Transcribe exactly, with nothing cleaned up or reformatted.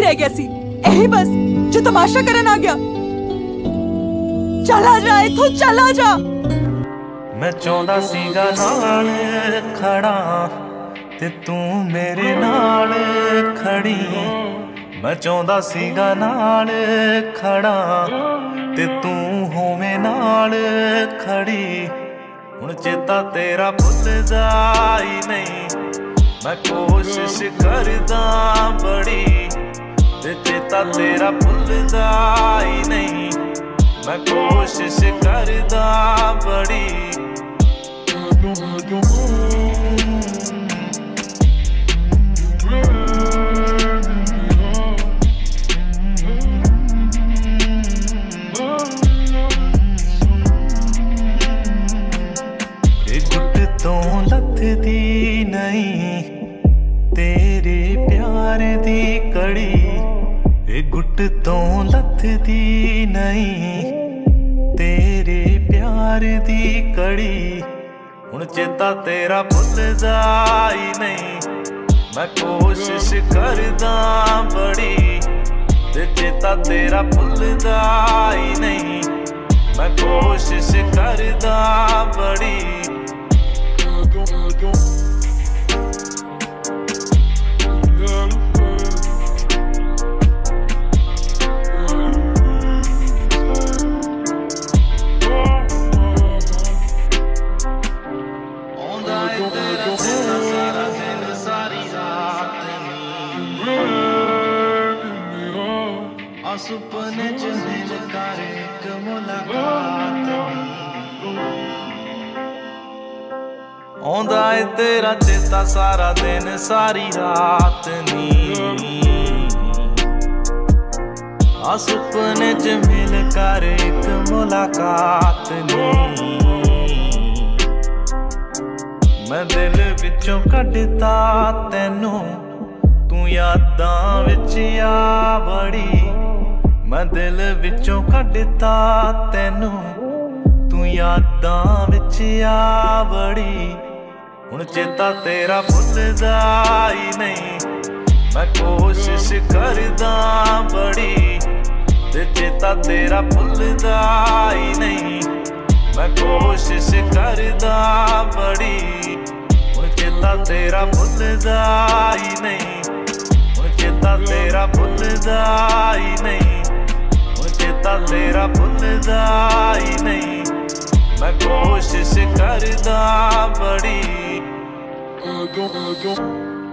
रह गया सी यही बस जो तमाशा करन आ गया। चला जा इथों चला जा। मैं चाहता सीगा नाल खड़ा ते तू मेरे नाल खड़ी। मैं चाहता सीगा नाल खड़ा ते तू होवे नाल खड़ी। हुण चेता तेरा भुलदा ही नहीं मैं कोशिश करदा बड़ी। ते चेता तेरा भुलदा ही नहीं मैं कोशिश करदा बड़ी। लथदी नहीं तेरे प्यार दी कड़ी। ए गुट तो लथदी नहीं तेरे प्यार दी कड़ी। हुण चेता तेरा भुलदा ही नहीं मैं कोशिश करदा बड़ी। ते चेता तेरा भुलदा ही नहीं मैं कोशिश करदा बड़ी। सुपने च मिल कर एक मुलाकात आउंदा है तेरा चेता सारा दिन सारी रात नी। आ सुपने च मिल कर एक मुलाकात नी। मैं दिल विचों कढता तैनू तू यादां विच आ बड़ी। मैं दिल विचों कढता तैनू तू यादां विच आ बड़ी। हुण चेता तेरा भुलदा ही नहीं मैं कोशिश करदा बड़ी। ते चेता तेरा भुलदा ही नहीं मैं कोशिश करदा बड़ी। हुण चेता तेरा भुलदा ही नहीं हुण चेता तेरा भुलदा ही नहीं चेता तेरा भुलदा ही नहीं मैं कोशिश करदा बड़ी।